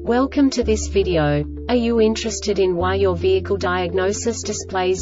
Welcome to this video. Are you interested in why your vehicle diagnosis displays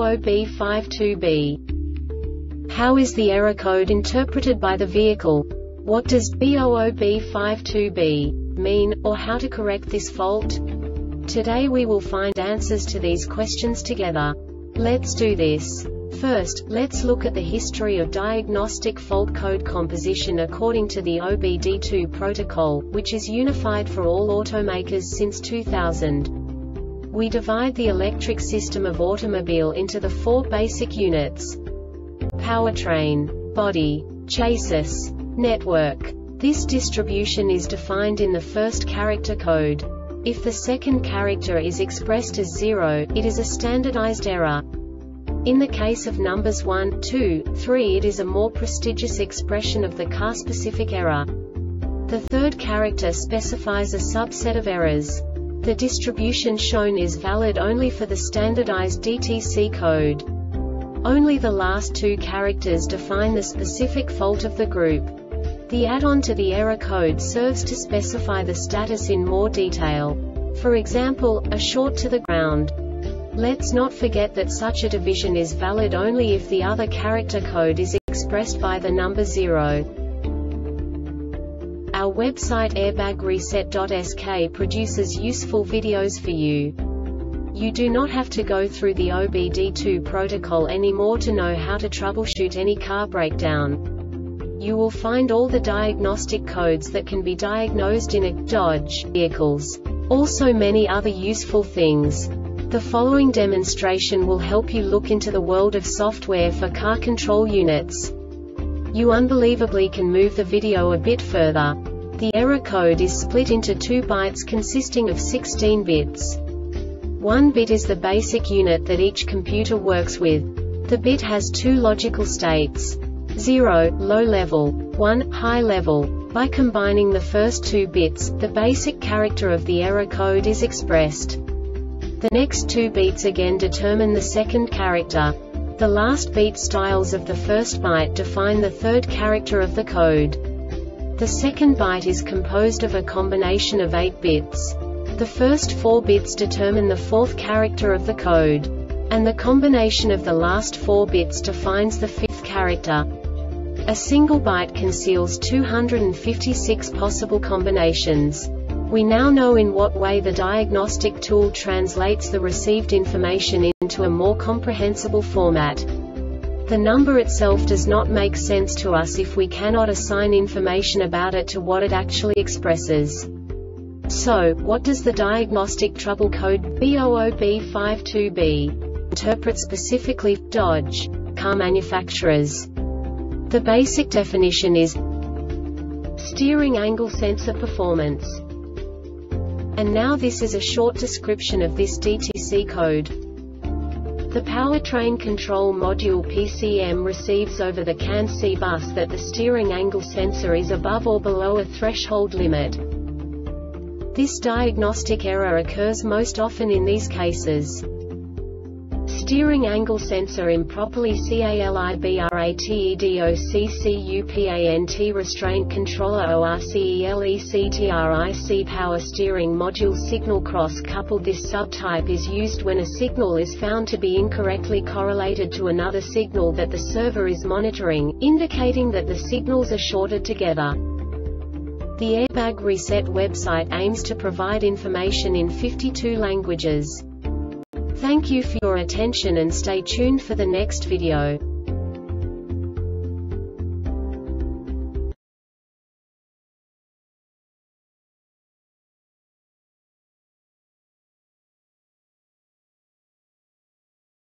B00B52B? How is the error code interpreted by the vehicle? What does B00B52B mean, or how to correct this fault? Today we will find answers to these questions together. Let's do this. First, let's look at the history of diagnostic fault code composition according to the OBD2 protocol, which is unified for all automakers since 2000. We divide the electric system of automobile into the four basic units: powertrain, body, chassis, network. This distribution is defined in the first character code. If the second character is expressed as 0, it is a standardized error. In the case of numbers 1, 2, 3, it is a more prestigious expression of the car-specific error. The third character specifies a subset of errors. The distribution shown is valid only for the standardized DTC code. Only the last two characters define the specific fault of the group. The add-on to the error code serves to specify the status in more detail. For example, a short to the ground. Let's not forget that such a division is valid only if the other character code is expressed by the number 0. Our website airbagreset.sk produces useful videos for you. You do not have to go through the OBD2 protocol anymore to know how to troubleshoot any car breakdown. You will find all the diagnostic codes that can be diagnosed in a Dodge vehicles. Also many other useful things. The following demonstration will help you look into the world of software for car control units. You unbelievably can move the video a bit further. The error code is split into 2 bytes consisting of 16 bits. 1 bit is the basic unit that each computer works with. The bit has 2 logical states: 0, low level, 1, high level. By combining the first 2 bits, the basic character of the error code is expressed. The next 2 beats again determine the second character. The last beat styles of the first byte define the third character of the code. The second byte is composed of a combination of 8 bits. The first 4 bits determine the fourth character of the code. And the combination of the last 4 bits defines the fifth character. A single byte conceals 256 possible combinations. We now know in what way the diagnostic tool translates the received information into a more comprehensible format. The number itself does not make sense to us if we cannot assign information about it to what it actually expresses. So, what does the diagnostic trouble code B00B52B interpret specifically for Dodge car manufacturers? The basic definition is steering angle sensor performance. And now this is a short description of this DTC code. The powertrain control module PCM receives over the CAN-C bus that the steering angle sensor is above or below a threshold limit. This diagnostic error occurs most often in these cases: steering angle sensor improperly CALIBRATEDOCCUPANT restraint controller ORCELECTRIC power steering module signal cross coupled. This subtype is used when a signal is found to be incorrectly correlated to another signal that the server is monitoring, indicating that the signals are shorted together. The Airbag Reset website aims to provide information in 52 languages. Thank you for your attention and stay tuned for the next video.